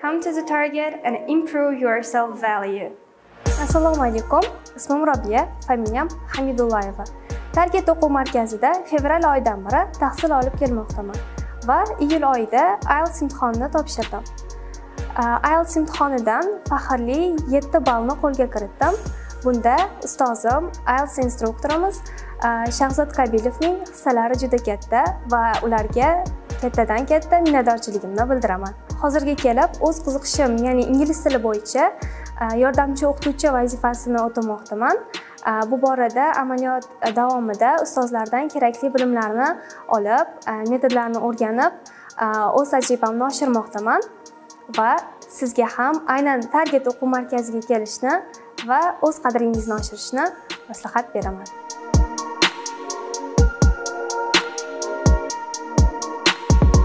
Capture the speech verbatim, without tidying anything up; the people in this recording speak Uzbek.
Come to the target and improve your self-value. Assalomu alaykum. Ismim Robiya, familiyam Hamidullayeva. Target o'quv markazida fevral oyidan beri tahsil olib kelmoqdaman va iyul oyida I E L T S imtihonini topshirdim. I E L T S imtihonidan faxrli yetti ballni qo'lga kiritdim. Bunda ustozim, I E L T S instruktorimiz Shahzod Qabilovning hissalari juda katta va ularga kattadan katta minnatdorchiligimni bildiraman. Hozirga kelib o'z qiziqishim, ya'ni ingliz tili bo'yicha yordamchi o'qituvchi vazifasini o'tamoqdaman. Bu borada amaliyot davomida ustozlardan kerakli bilimlarni olib, metodlarni o'rganib, o'z tajribamni oshirmoqdaman va sizga ham aynan Target o'quv markaziga kelishni va o'z qadringizni oshirishni maslahat beraman.